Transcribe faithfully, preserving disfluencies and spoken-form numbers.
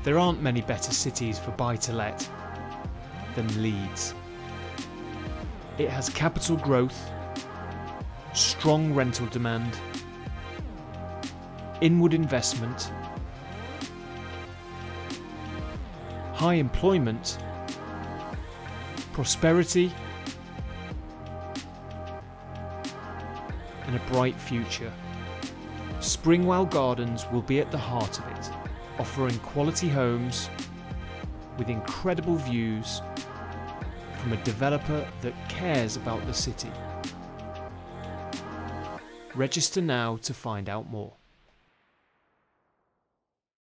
There aren't many better cities for buy-to-let than Leeds. It has capital growth, strong rental demand, inward investment, high employment, prosperity, and a bright future. Springwell Gardens will be at the heart of it, offering quality homes with incredible views from a developer that cares about the city. Register now to find out more.